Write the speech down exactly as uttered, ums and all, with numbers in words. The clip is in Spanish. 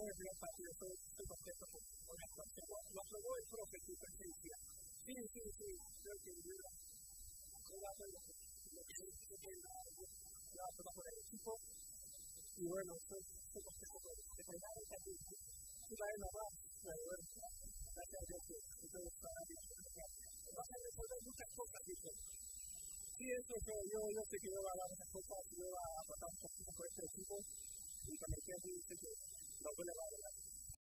en el primer partido, estoy, estoy contento con, con la actuación. Lo aprobó el profe su presencia. Sí, sí, sí, creo que ayuda. No va a hacer lo que lo que dice que la va a tomar por el equipo. Y bueno, estoy, estoy contento con de ganar el partido. Sí, va a ir más, pero bueno, gracias a Dios que todo está bien. Vas a resolver muchas cosas, dice. Sí, eso es, yo, yo sé que yo voy a dar muchas cosas, yo voy a pasar un poquito por este equipo. Y cuando el tiempo dice que no puede va a ganar.